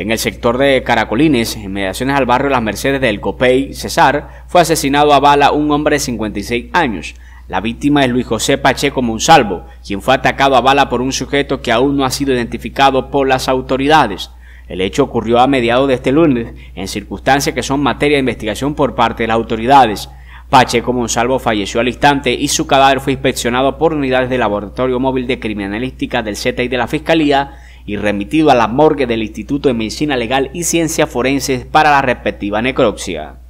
En el sector de Caracolines, en mediaciones al barrio Las Mercedes del Copey, Cesar, fue asesinado a bala un hombre de 56 años. La víctima es Luis José Pacheco Monsalvo, quien fue atacado a bala por un sujeto que aún no ha sido identificado por las autoridades. El hecho ocurrió a mediados de este lunes, en circunstancias que son materia de investigación por parte de las autoridades. Pacheco Monsalvo falleció al instante y su cadáver fue inspeccionado por unidades del Laboratorio Móvil de Criminalística del CTI de la Fiscalía y remitido a la morgue del Instituto de Medicina Legal y Ciencias Forenses para la respectiva necropsia.